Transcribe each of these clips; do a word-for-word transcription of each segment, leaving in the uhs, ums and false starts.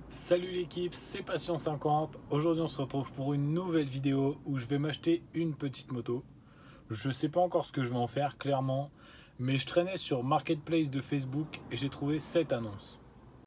Salut l'équipe, c'est Passion cinquante. Aujourd'hui on se retrouve pour une nouvelle vidéo où je vais m'acheter une petite moto. Je sais pas encore ce que je vais en faire clairement, mais je traînais sur Marketplace de Facebook et j'ai trouvé cette annonce.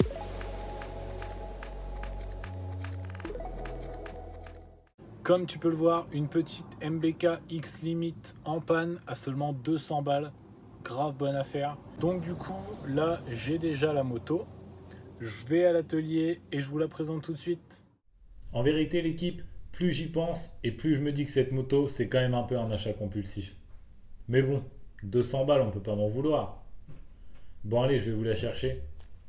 Comme tu peux le voir, une petite M B K X Limit en panne à seulement deux cents balles. Grave bonne affaire. Donc du coup, là j'ai déjà la moto. Je vais à l'atelier et je vous la présente tout de suite. En vérité, l'équipe, plus j'y pense et plus je me dis que cette moto, c'est quand même un peu un achat compulsif. Mais bon, deux cents balles, on peut pas m'en vouloir. Bon, allez, je vais vous la chercher.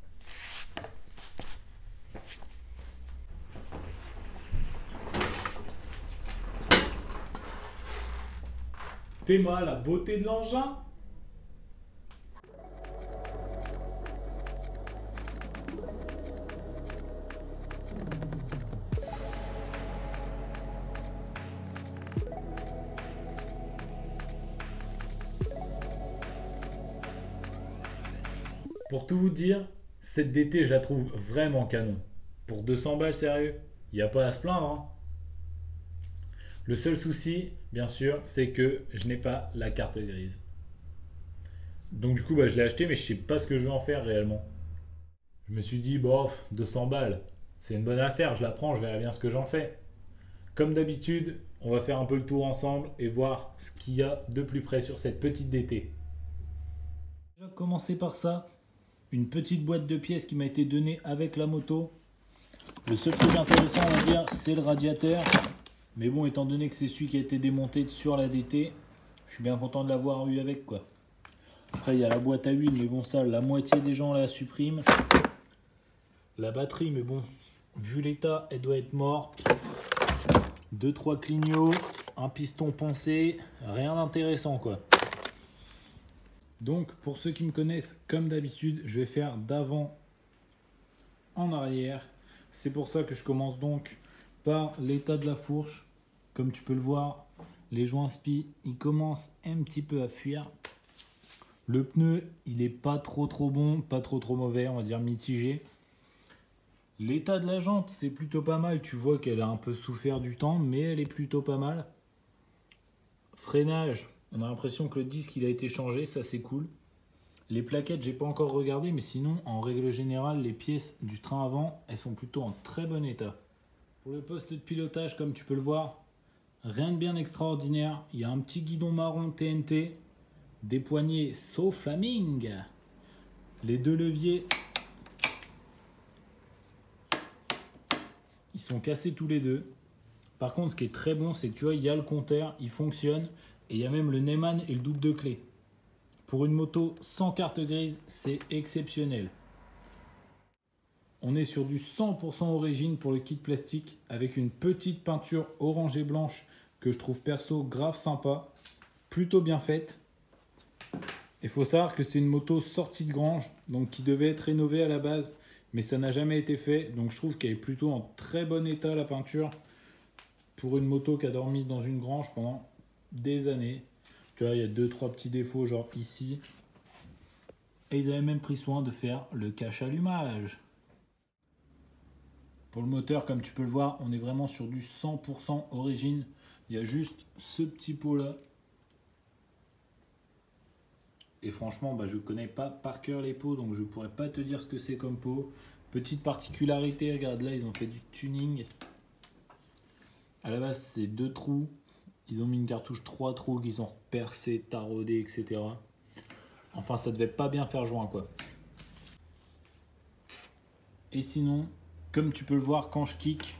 Théma, la beauté de l'engin. Pour tout vous dire, cette D T, je la trouve vraiment canon. Pour deux cents balles, sérieux, il n'y a pas à se plaindre, hein. Le seul souci, bien sûr, c'est que je n'ai pas la carte grise. Donc du coup, bah, je l'ai acheté, mais je sais pas ce que je vais en faire réellement. Je me suis dit, bon, deux cents balles, c'est une bonne affaire, je la prends, je verrai bien ce que j'en fais. Comme d'habitude, on va faire un peu le tour ensemble et voir ce qu'il y a de plus près sur cette petite D T. Je vais commencer par ça, une petite boîte de pièces qui m'a été donnée avec la moto. Le seul truc intéressant, on va dire, c'est le radiateur. Mais bon, étant donné que c'est celui qui a été démonté sur la D T, je suis bien content de l'avoir eu avec, quoi. Après, il y a la boîte à huile, mais bon, ça, la moitié des gens la suppriment. La batterie, mais bon, vu l'état, elle doit être morte. Deux, trois clignots, un piston poncé, rien d'intéressant, quoi. Donc, pour ceux qui me connaissent, comme d'habitude, je vais faire d'avant en arrière. C'est pour ça que je commence donc par l'état de la fourche. Comme tu peux le voir, les joints spi, ils commencent un petit peu à fuir. Le pneu, il est pas trop trop bon, pas trop trop mauvais, on va dire mitigé. L'état de la jante, c'est plutôt pas mal. Tu vois qu'elle a un peu souffert du temps, mais elle est plutôt pas mal. Freinage, on a l'impression que le disque il a été changé, ça c'est cool. Les plaquettes, j'ai pas encore regardé, mais sinon, en règle générale, les pièces du train avant, elles sont plutôt en très bon état. Pour le poste de pilotage, comme tu peux le voir, rien de bien extraordinaire. Il y a un petit guidon marron T N T, des poignées SoFlaming, les deux leviers, ils sont cassés tous les deux. Par contre, ce qui est très bon, c'est que tu vois, il y a le compteur, il fonctionne, et il y a même le Neumann et le double de clé. Pour une moto sans carte grise, c'est exceptionnel. On est sur du cent pour cent origine pour le kit plastique avec une petite peinture orange et blanche que je trouve perso grave sympa, plutôt bien faite. Il faut savoir que c'est une moto sortie de grange, donc qui devait être rénovée à la base, mais ça n'a jamais été fait, donc je trouve qu'elle est plutôt en très bon état la peinture pour une moto qui a dormi dans une grange pendant des années. Tu vois, il y a deux trois petits défauts genre ici, et ils avaient même pris soin de faire le cache-allumage. Pour le moteur, comme tu peux le voir, on est vraiment sur du cent pour cent origine. Il y a juste ce petit pot là. Et franchement, bah, je ne connais pas par cœur les pots, donc je ne pourrais pas te dire ce que c'est comme pot. Petite particularité, regarde là, ils ont fait du tuning. À la base, c'est deux trous. Ils ont mis une cartouche trois trous qu'ils ont percé, taraudé, et cetera. Enfin, ça devait pas bien faire joint, quoi. Et sinon, comme tu peux le voir quand je kick,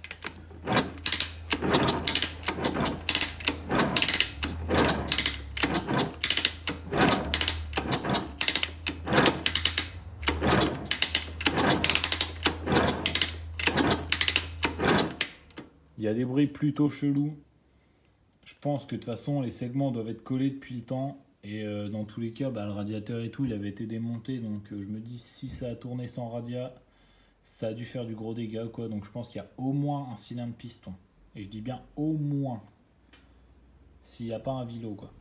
il y a des bruits plutôt chelous. Je pense que de toute façon, les segments doivent être collés depuis le temps. Et euh, dans tous les cas, bah, le radiateur et tout, il avait été démonté. Donc euh, je me dis, si ça a tourné sans radia, ça a dû faire du gros dégât, quoi. Donc je pense qu'il y a au moins un cylindre piston. Et je dis bien au moins. S'il n'y a pas un vilo, quoi.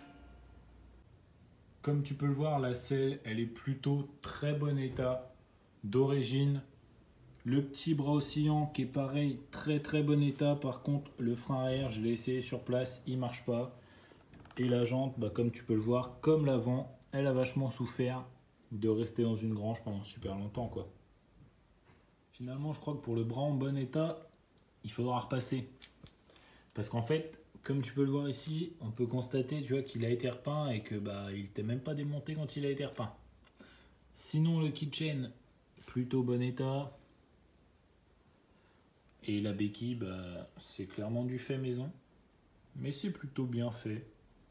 Comme tu peux le voir, la selle, elle est plutôt très bon état. d'origine. Le petit bras oscillant qui est pareil, très très bon état. Par contre, le frein arrière, je l'ai essayé sur place, il marche pas. Et la jante, bah, comme tu peux le voir, comme l'avant, elle a vachement souffert de rester dans une grange pendant super longtemps, quoi. Finalement, je crois que pour le bras en bon état, il faudra repasser. Parce qu'en fait, comme tu peux le voir ici, on peut constater, tu vois, qu'il a été repeint et que bah il n'était même pas démonté quand il a été repeint. Sinon, le keychain, plutôt bon état. Et la béquille, bah, c'est clairement du fait maison. Mais c'est plutôt bien fait.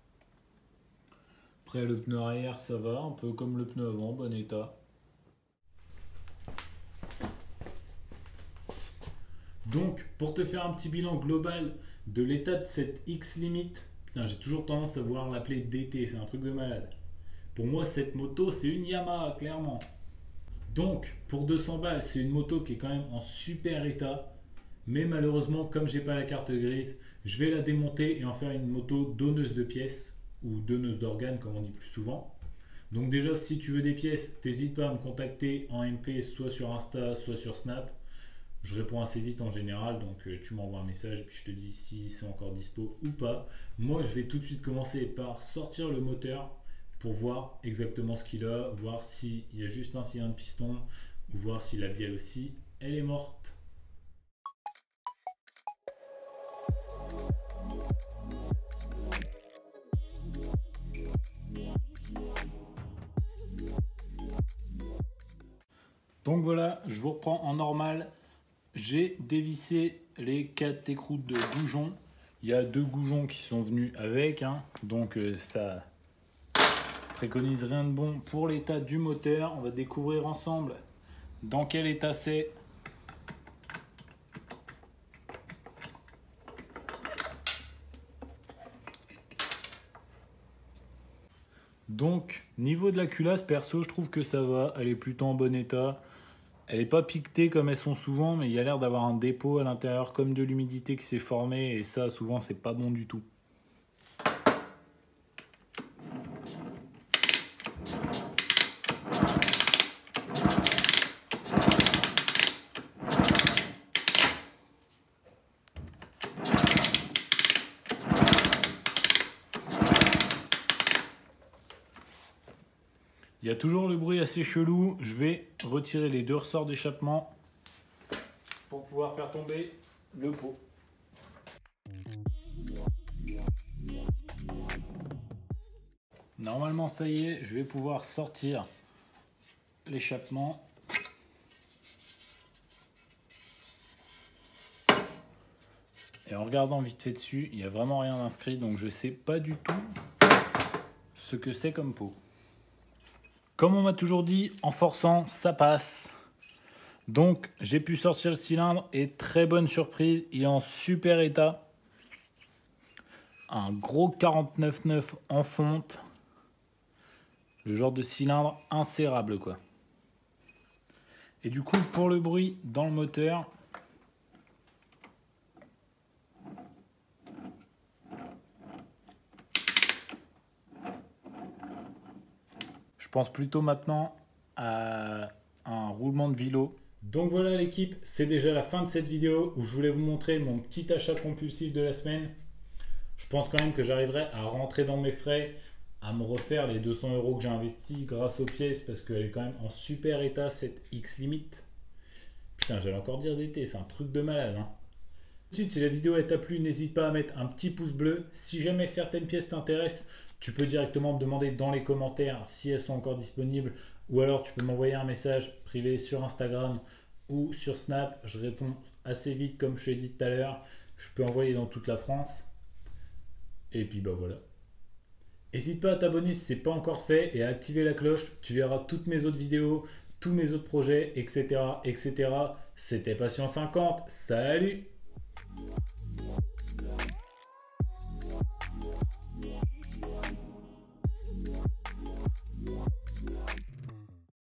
Après, le pneu arrière, ça va, un peu comme le pneu avant, bon état. Donc, pour te faire un petit bilan global de l'état de cette X-Limit, putain, j'ai toujours tendance à vouloir l'appeler D T, c'est un truc de malade. Pour moi, cette moto, c'est une Yamaha, clairement. Donc, pour deux cents balles, c'est une moto qui est quand même en super état. Mais malheureusement, comme j'ai pas la carte grise, je vais la démonter et en faire une moto donneuse de pièces, ou donneuse d'organes, comme on dit plus souvent. Donc déjà, si tu veux des pièces, n'hésite pas à me contacter en M P, soit sur Insta, soit sur Snap. Je réponds assez vite en général, donc euh, tu m'envoies un message et puis je te dis si c'est encore dispo ou pas. Moi, je vais tout de suite commencer par sortir le moteur pour voir exactement ce qu'il a, voir s'il y a juste un cylindre de piston ou voir si la bielle aussi, elle est morte. Donc voilà, je vous reprends en normal. J'ai dévissé les quatre écroutes de goujons. Il y a deux goujons qui sont venus avec, hein. Donc euh, ça préconise rien de bon pour l'état du moteur. On va découvrir ensemble dans quel état c'est. Donc niveau de la culasse, perso, je trouve que ça va. Elle est plutôt en bon état. Elle n'est pas piquetée comme elles sont souvent, mais il y a l'air d'avoir un dépôt à l'intérieur comme de l'humidité qui s'est formé, et ça souvent c'est pas bon du tout. Il y a toujours le bruit assez chelou. Je vais retirer les deux ressorts d'échappement pour pouvoir faire tomber le pot. Normalement, ça y est, je vais pouvoir sortir l'échappement. Et en regardant vite fait dessus, il n'y a vraiment rien d'inscrit, donc je ne sais pas du tout ce que c'est comme pot. Comme on m'a toujours dit, en forçant, ça passe. Donc, j'ai pu sortir le cylindre et très bonne surprise, il est en super état. Un gros quarante-neuf neuf en fonte. Le genre de cylindre insérable, quoi. Et du coup, pour le bruit dans le moteur, je pense plutôt maintenant à un roulement de vélo. Donc voilà l'équipe, c'est déjà la fin de cette vidéo où je voulais vous montrer mon petit achat compulsif de la semaine. Je pense quand même que j'arriverai à rentrer dans mes frais, à me refaire les deux cents euros que j'ai investis grâce aux pièces parce qu'elle est quand même en super état cette X-Limit. Putain, j'allais encore dire d'été, c'est un truc de malade, hein. Ensuite, si la vidéo t'a plu, n'hésite pas à mettre un petit pouce bleu. Si jamais certaines pièces t'intéressent, tu peux directement me demander dans les commentaires si elles sont encore disponibles ou alors tu peux m'envoyer un message privé sur Instagram ou sur Snap. Je réponds assez vite comme je t'ai dit tout à l'heure. Je peux envoyer dans toute la France. Et puis bah voilà. N'hésite pas à t'abonner si ce n'est pas encore fait et à activer la cloche. Tu verras toutes mes autres vidéos, tous mes autres projets, et cetera et cetera. C'était Passion cinquante. Salut!